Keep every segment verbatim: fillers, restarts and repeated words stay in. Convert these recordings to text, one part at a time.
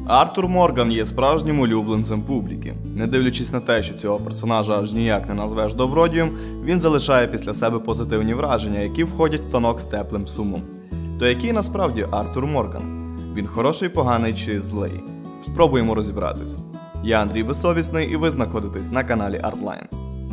Артур Морган є справжнім улюбленцем публіки. Не дивлячись на те, що цього персонажа аж ніяк не назвеш добродієм, він залишає після себе позитивні враження, які входять в тонок з теплим сумом. То який насправді Артур Морган? Він хороший, поганий чи злий? Спробуємо розібратись. Я Андрій Безсовісний і ви знаходитесь на каналі Artline.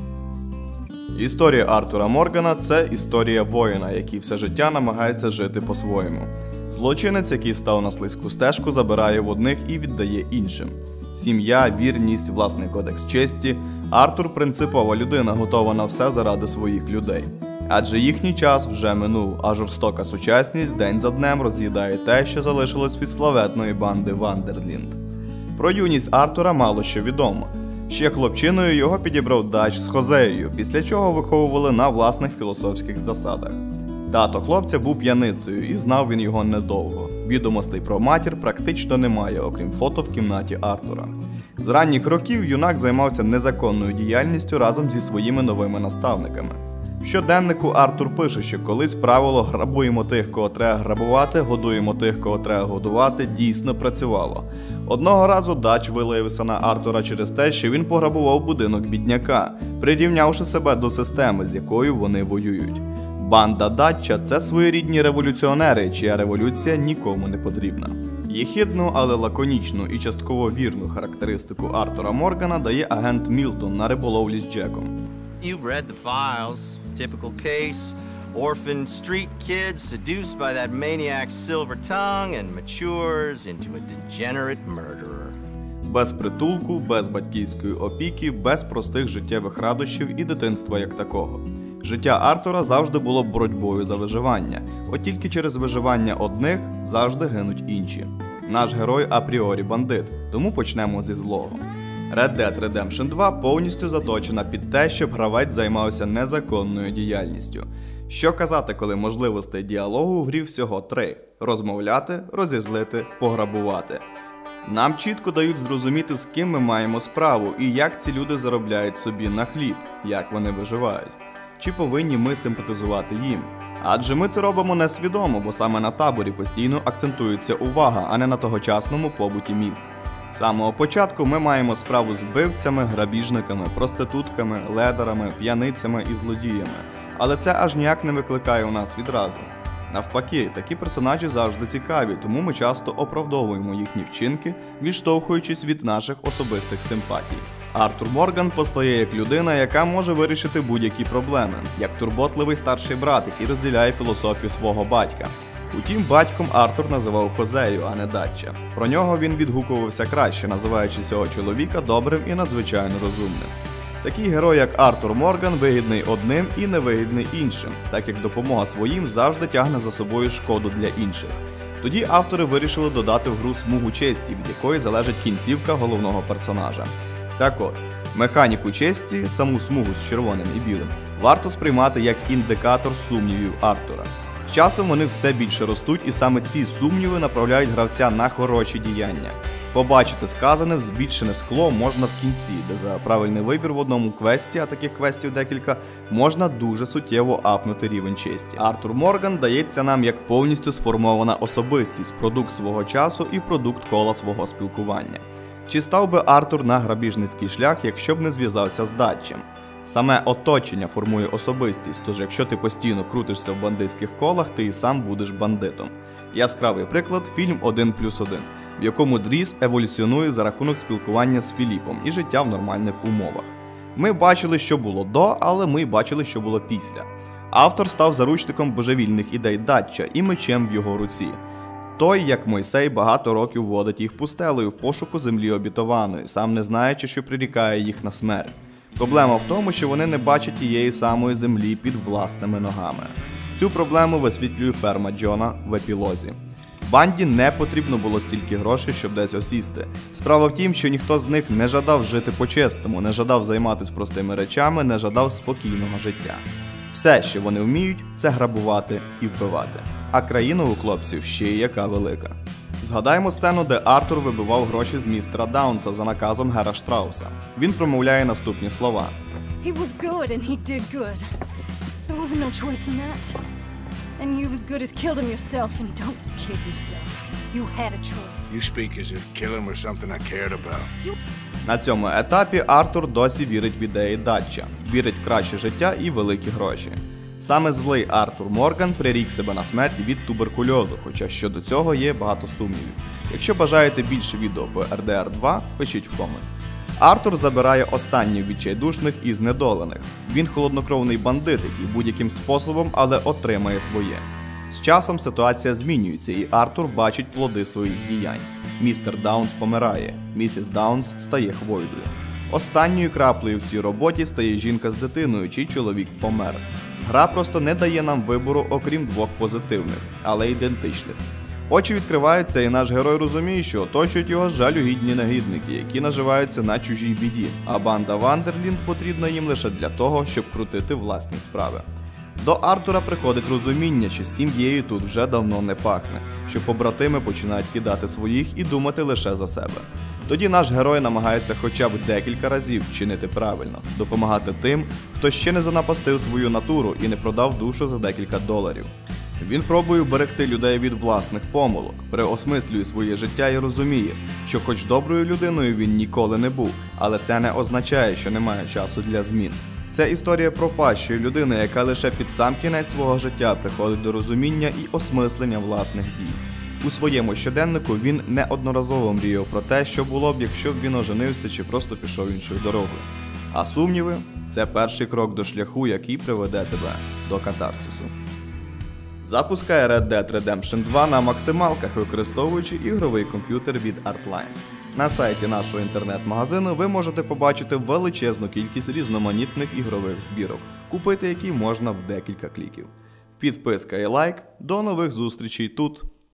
Історія Артура Моргана – це історія воїна, який все життя намагається жити по-своєму. Злочинець, який став на слизьку стежку, забирає в одних і віддає іншим. Сім'я, вірність, власний кодекс честі. Артур – принципова людина, готова на все заради своїх людей. Адже їхній час вже минув, а жорстока сучасність день за днем роз'їдає те, що залишилось від славетної банди Вандерлінд. Про юність Артура мало що відомо. Ще хлопчиною його підібрав дач з Хозеєю, після чого виховували на власних філософських засадах. Тато хлопця був п'яницею і знав він його недовго. Відомостей про матір практично немає, окрім фото в кімнаті Артура. З ранніх років юнак займався незаконною діяльністю разом зі своїми новими наставниками. В щоденнику Артур пише, що колись правило «грабуємо тих, кого треба грабувати, годуємо тих, кого треба годувати» дійсно працювало. Одного разу дач вилився на Артура через те, що він пограбував будинок бідняка, прирівнявши себе до системи, з якою вони воюють. Банда Датча – це своєрідні революціонери, чия революція нікому не потрібна. Єхидну, але лаконічну і частково вірну характеристику Артура Моргана дає агент Мілтон на риболовлі з Джеком. You've read the files. Typical case. Orphaned street kid seduced by that maniac's silver tongue and matures into a degenerate murderer. Без притулку, без батьківської опіки, без простих життєвих радощів і дитинства як такого. Життя Артура завжди було боротьбою за виживання, от тільки через виживання одних завжди гинуть інші. Наш герой апріорі бандит, тому почнемо зі злого. Red Dead Redemption два повністю заточена під те, щоб гравець займався незаконною діяльністю. Що казати, коли можливостей діалогу в грі всього три – розмовляти, розізлити, пограбувати. Нам чітко дають зрозуміти, з ким ми маємо справу і як ці люди заробляють собі на хліб, як вони виживають. Чи повинні ми симпатизувати їм? Адже ми це робимо несвідомо, бо саме на таборі постійно акцентується увага, а не на тогочасному побуті міст. З самого початку ми маємо справу з вбивцями, грабіжниками, проститутками, ледарами, п'яницями і злодіями. Але це аж ніяк не викликає у нас відразу. Навпаки, такі персонажі завжди цікаві, тому ми часто оправдовуємо їхні вчинки, відштовхуючись від наших особистих симпатій. Артур Морган постає як людина, яка може вирішити будь-які проблеми, як турботливий старший брат, який розділяє філософію свого батька. Утім, батьком Артур називав Хозею, а не Датча. Про нього він відгукувався краще, називаючи цього чоловіка добрим і надзвичайно розумним. Такий герой, як Артур Морган, вигідний одним і невигідний іншим, так як допомога своїм завжди тягне за собою шкоду для інших. Тоді автори вирішили додати в гру смугу честі, від якої залежить кінцівка головного персонажа. Так от, механіку честі, саму смугу з червоним і білим, варто сприймати як індикатор сумнівів Артура. З часом вони все більше ростуть, і саме ці сумніви направляють гравця на хороші діяння. Побачити сказане в збільшене скло можна в кінці, де за правильний вибір в одному квесті, а таких квестів декілька, можна дуже суттєво апнути рівень честі. Артур Морган дається нам як повністю сформована особистість, продукт свого часу і продукт кола свого спілкування. Чи став би Артур на грабіжницький шлях, якщо б не зв'язався з Датчем? Саме оточення формує особистість, тож якщо ти постійно крутишся в бандитських колах, ти і сам будеш бандитом. Яскравий приклад – фільм «Один плюс один», в якому Дріс еволюціонує за рахунок спілкування з Філіпом і життя в нормальних умовах. Ми бачили, що було до, але ми бачили, що було після. Автор став заручником божевільних ідей Датча і мечем в його руці. Той, як Мойсей, багато років водить їх пустелею в пошуку землі обітованої, сам не знаючи, що прирікає їх на смерть. Проблема в тому, що вони не бачать тієї самої землі під власними ногами. Цю проблему висвітлює ферма Джона в епілозі. Банді не потрібно було стільки грошей, щоб десь осісти. Справа в тім, що ніхто з них не жадав жити по-чесному, не жадав займатися простими речами, не жадав спокійного життя. Все, що вони вміють, це грабувати і вбивати. А країна у хлопців ще й яка велика. Згадаємо сцену, де Артур вибивав гроші з містера Даунса за наказом Гера Штрауса. Він промовляє наступні слова. He was good and he did good. There wasn't no choice in that. And you've as good as killed him yourself, and don't kid yourself. You had a choice. You speak as if killing were something I cared about. На цьому етапі Артур досі вірить в ідеї Датча, вірить в краще життя і великі гроші. Саме злий Артур Морган прирік себе на смерть від туберкульозу, хоча щодо цього є багато сумнівів. Якщо бажаєте більше відео по Р Д Р два, пишіть в комент. Артур забирає останніх відчайдушних і знедолених. Він холоднокровний бандит, який будь-яким способом, але отримає своє. З часом ситуація змінюється, і Артур бачить плоди своїх діянь. Містер Даунс помирає, місіс Даунс стає хвойдою. Останньою краплею в цій роботі стає жінка з дитиною, чий чоловік помер. Гра просто не дає нам вибору, окрім двох позитивних, але ідентичних. Очі відкриваються, і наш герой розуміє, що оточують його жалюгідні негідники, які наживаються на чужій біді, а банда Вандерлінд потрібна їм лише для того, щоб крутити власні справи. До Артура приходить розуміння, що з сім'єю тут вже давно не пахне, що побратими починають кидати своїх і думати лише за себе. Тоді наш герой намагається хоча б декілька разів чинити правильно, допомагати тим, хто ще не занапастив свою натуру і не продав душу за декілька доларів. Він пробує вберегти людей від власних помилок, переосмислює своє життя і розуміє, що хоч доброю людиною він ніколи не був, але це не означає, що немає часу для змін. Це історія пропащої людини, яка лише під сам кінець свого життя приходить до розуміння і осмислення власних дій. У своєму щоденнику він неодноразово мріяв про те, що було б, якщо б він оженився чи просто пішов іншою дорогою. А сумніви – це перший крок до шляху, який приведе тебе до катарсису. Запускай Red Dead Redemption два на максималках, використовуючи ігровий комп'ютер від Artline. На сайті нашого інтернет-магазину ви можете побачити величезну кількість різноманітних ігрових збірок, купити які можна в декілька кліків. Підписка і лайк. До нових зустрічей тут!